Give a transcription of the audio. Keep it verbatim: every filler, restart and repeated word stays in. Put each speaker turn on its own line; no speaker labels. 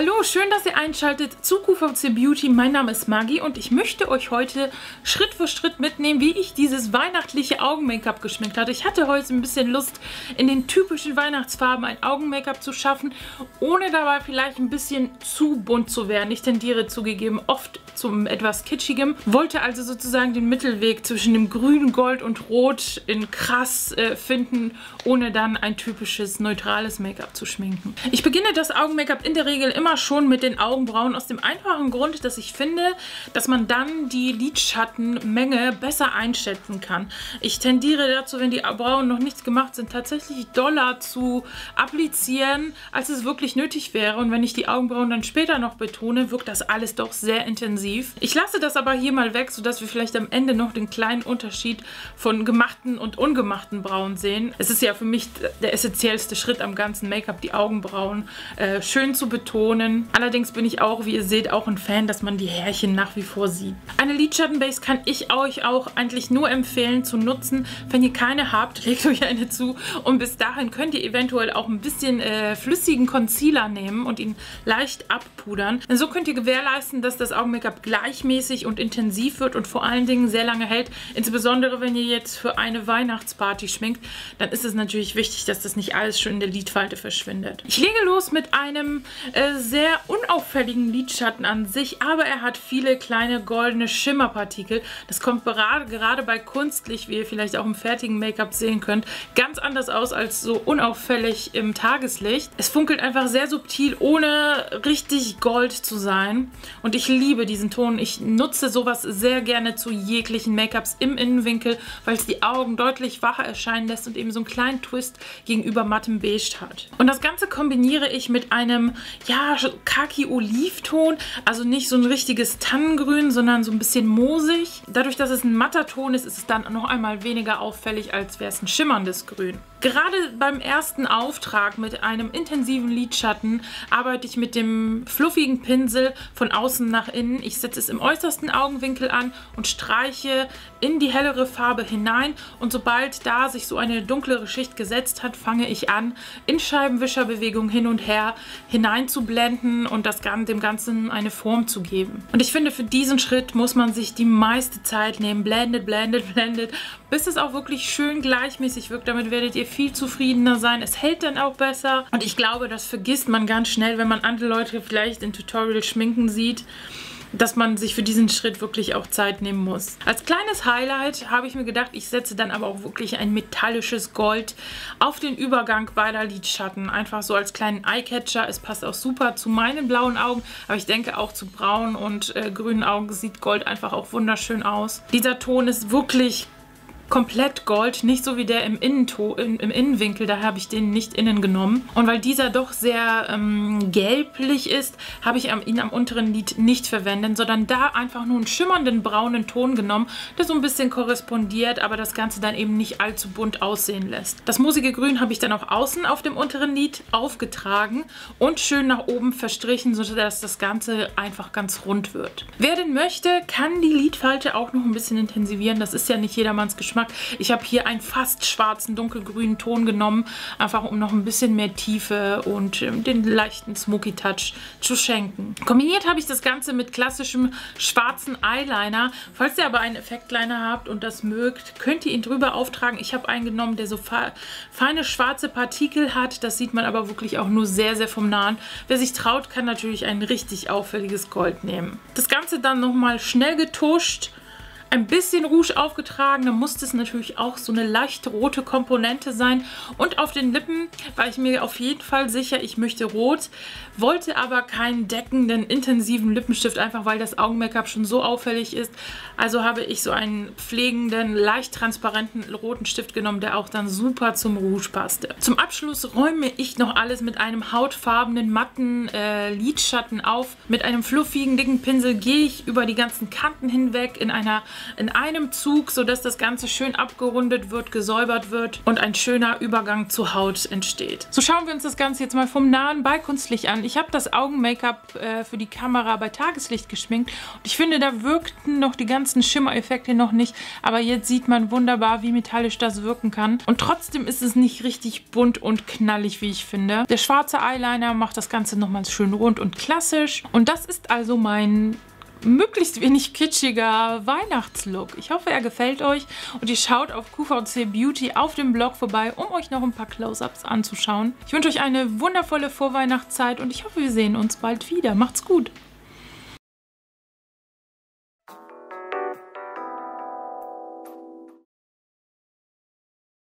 Hallo, schön, dass ihr einschaltet zu Q V C Beauty. Mein Name ist Maggie und ich möchte euch heute Schritt für Schritt mitnehmen, wie ich dieses weihnachtliche Augen-Make-up geschminkt hatte. Ich hatte heute ein bisschen Lust, in den typischen Weihnachtsfarben ein Augen-Make-up zu schaffen, ohne dabei vielleicht ein bisschen zu bunt zu werden. Ich tendiere zugegeben oft zum etwas kitschigem. Wollte also sozusagen den Mittelweg zwischen dem Grün, Gold und Rot in krass äh, finden, ohne dann ein typisches neutrales Make-up zu schminken. Ich beginne das Augen-Make-up in der Regel immer schon mit den Augenbrauen, aus dem einfachen Grund, dass ich finde, dass man dann die Lidschattenmenge besser einschätzen kann. Ich tendiere dazu, wenn die Brauen noch nichts gemacht sind, tatsächlich doller zu applizieren, als es wirklich nötig wäre. Und wenn ich die Augenbrauen dann später noch betone, wirkt das alles doch sehr intensiv. Ich lasse das aber hier mal weg, sodass wir vielleicht am Ende noch den kleinen Unterschied von gemachten und ungemachten Brauen sehen. Es ist ja für mich der essentiellste Schritt am ganzen Make-up, die Augenbrauen äh, schön zu betonen. Allerdings bin ich auch, wie ihr seht, auch ein Fan, dass man die Härchen nach wie vor sieht. Eine Lidschattenbase kann ich euch auch eigentlich nur empfehlen zu nutzen. Wenn ihr keine habt, legt euch eine zu. Und bis dahin könnt ihr eventuell auch ein bisschen äh, flüssigen Concealer nehmen und ihn leicht abpudern. Denn so könnt ihr gewährleisten, dass das Augen-Make-up gleichmäßig und intensiv wird und vor allen Dingen sehr lange hält. Insbesondere, wenn ihr jetzt für eine Weihnachtsparty schminkt, dann ist es natürlich wichtig, dass das nicht alles schon in der Lidfalte verschwindet. Ich lege los mit einem äh, sehr unauffälligen Lidschatten an sich, aber er hat viele kleine goldene Schimmerpartikel. Das kommt gerade, gerade bei Kunstlicht, wie ihr vielleicht auch im fertigen Make-up sehen könnt, ganz anders aus als so unauffällig im Tageslicht. Es funkelt einfach sehr subtil, ohne richtig Gold zu sein. Und ich liebe diesen Ton. Ich nutze sowas sehr gerne zu jeglichen Make-ups im Innenwinkel, weil es die Augen deutlich wacher erscheinen lässt und eben so einen kleinen Twist gegenüber mattem Beige hat. Und das Ganze kombiniere ich mit einem, ja, Khaki-Olivton, also nicht so ein richtiges Tannengrün, sondern so ein bisschen moosig. Dadurch, dass es ein matter Ton ist, ist es dann noch einmal weniger auffällig, als wäre es ein schimmerndes Grün. Gerade beim ersten Auftrag mit einem intensiven Lidschatten arbeite ich mit dem fluffigen Pinsel von außen nach innen. Ich setze es im äußersten Augenwinkel an und streiche in die hellere Farbe hinein. Und sobald da sich so eine dunklere Schicht gesetzt hat, fange ich an, in Scheibenwischerbewegung hin und her hinein zu blenden und das, dem Ganzen eine Form zu geben. Und ich finde, für diesen Schritt muss man sich die meiste Zeit nehmen. Blendet, blendet, blendet, bis es auch wirklich schön gleichmäßig wirkt. Damit werdet ihr viel zufriedener sein. Es hält dann auch besser. Und ich glaube, das vergisst man ganz schnell, wenn man andere Leute vielleicht in Tutorials schminken sieht, dass man sich für diesen Schritt wirklich auch Zeit nehmen muss. Als kleines Highlight habe ich mir gedacht, ich setze dann aber auch wirklich ein metallisches Gold auf den Übergang beider Lidschatten. Einfach so als kleinen Eyecatcher. Es passt auch super zu meinen blauen Augen, aber ich denke auch zu braunen und äh, grünen Augen sieht Gold einfach auch wunderschön aus. Dieser Ton ist wirklich komplett Gold, nicht so wie der im, Innento im, im Innenwinkel, da habe ich den nicht innen genommen. Und weil dieser doch sehr ähm, gelblich ist, habe ich am, ihn am unteren Lid nicht verwendet, sondern da einfach nur einen schimmernden braunen Ton genommen, der so ein bisschen korrespondiert, aber das Ganze dann eben nicht allzu bunt aussehen lässt. Das moosige Grün habe ich dann auch außen auf dem unteren Lid aufgetragen und schön nach oben verstrichen, sodass das Ganze einfach ganz rund wird. Wer denn möchte, kann die Lidfalte auch noch ein bisschen intensivieren. Das ist ja nicht jedermanns Geschmack. Ich habe hier einen fast schwarzen, dunkelgrünen Ton genommen, einfach um noch ein bisschen mehr Tiefe und ähm, den leichten Smoky Touch zu schenken. Kombiniert habe ich das Ganze mit klassischem schwarzen Eyeliner. Falls ihr aber einen Effektliner habt und das mögt, könnt ihr ihn drüber auftragen. Ich habe einen genommen, der so feine schwarze Partikel hat. Das sieht man aber wirklich auch nur sehr, sehr vom Nahen. Wer sich traut, kann natürlich ein richtig auffälliges Gold nehmen. Das Ganze dann nochmal schnell getuscht. Ein bisschen Rouge aufgetragen, dann musste es natürlich auch so eine leicht rote Komponente sein. Und auf den Lippen war ich mir auf jeden Fall sicher, ich möchte rot, wollte aber keinen deckenden, intensiven Lippenstift, einfach weil das Augen-Make-up schon so auffällig ist. Also habe ich so einen pflegenden, leicht transparenten roten Stift genommen, der auch dann super zum Rouge passte. Zum Abschluss räume ich noch alles mit einem hautfarbenen, matten äh, Lidschatten auf. Mit einem fluffigen, dicken Pinsel gehe ich über die ganzen Kanten hinweg in einer in einem Zug, sodass das Ganze schön abgerundet wird, gesäubert wird und ein schöner Übergang zur Haut entsteht. So schauen wir uns das Ganze jetzt mal vom nahen bei Kunstlicht an. Ich habe das Augen-Make-up äh, für die Kamera bei Tageslicht geschminkt und ich finde, da wirkten noch die ganzen Schimmereffekte noch nicht, aber jetzt sieht man wunderbar, wie metallisch das wirken kann. Und trotzdem ist es nicht richtig bunt und knallig, wie ich finde. Der schwarze Eyeliner macht das Ganze nochmal schön rund und klassisch. Und das ist also mein möglichst wenig kitschiger Weihnachtslook. Ich hoffe, er gefällt euch und ihr schaut auf Q V C Beauty auf dem Blog vorbei, um euch noch ein paar Close-Ups anzuschauen. Ich wünsche euch eine wundervolle Vorweihnachtszeit und ich hoffe, wir sehen uns bald wieder. Macht's gut!